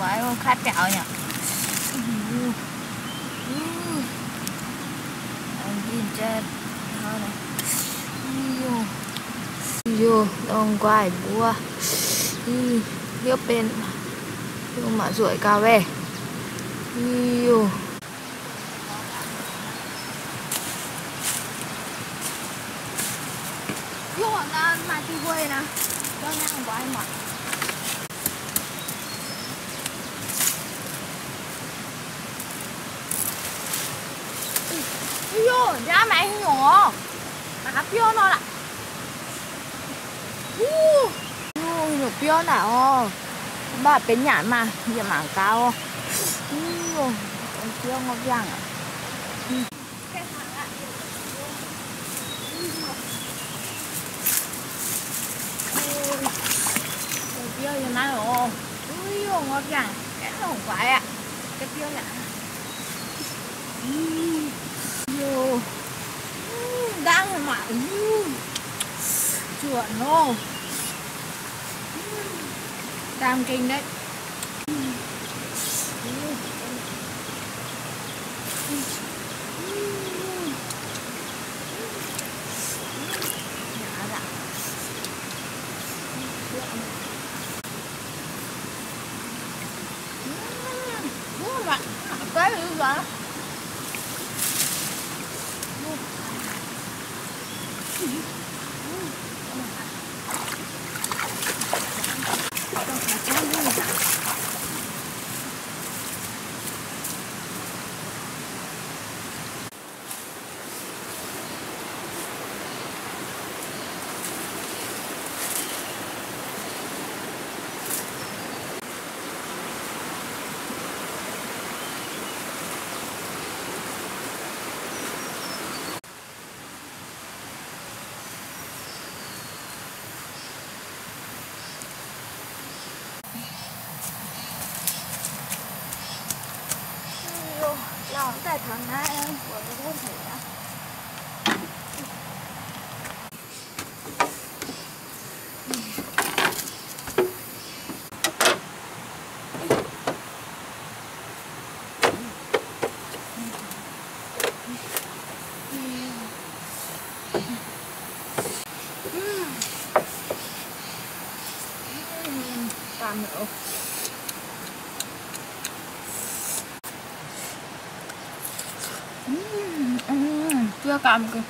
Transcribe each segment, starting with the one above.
Quái con khát kẹo nhỉ. Anh nhìn chết thôi này. Vô đông quái búa liếp bên nhưng mà ruồi cà về vô na mà đi quê nè cho năng của anh mà vô ra mày nhỏ mà hấp vô nó làหนูเปรี้ยวหนาอ๋อแบบเป็นหยาดมาอย่าหมางเกาเปรี้ยวงบย่างอ่ะเปรี้ยวอย่างนั้นอ๋องบย่างแกหลงไปอ่ะแกเปรี้ยวอย่างนั้นđang mà chuột nô đang kinh đấy cái gì vậy lòng tại thằng này của cái thôn thể á tạm nữa chưa cầm kìa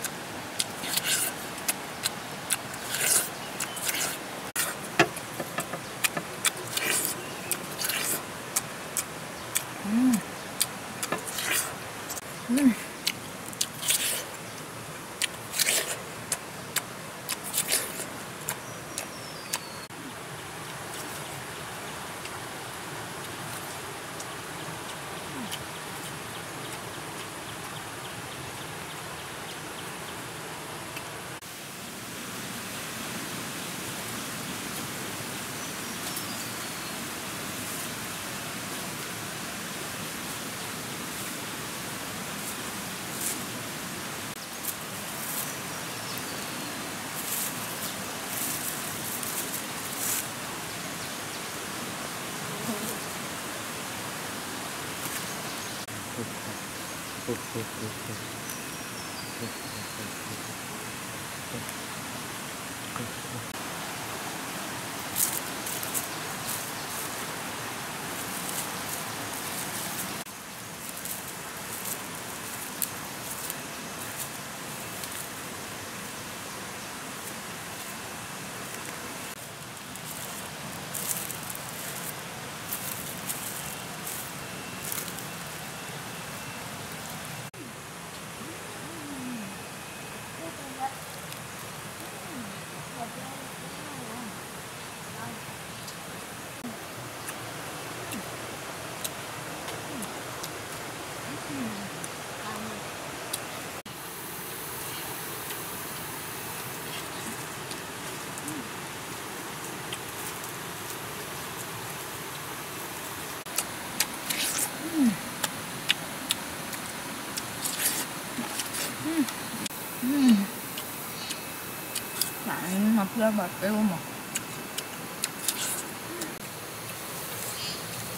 bạn mập ra bật kêu mà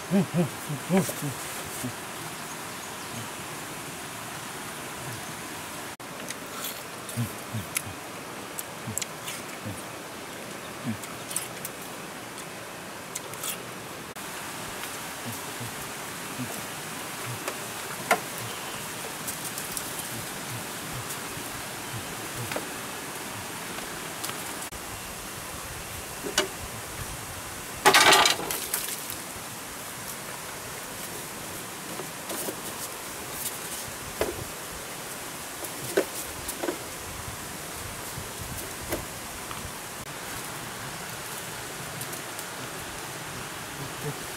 Thank you.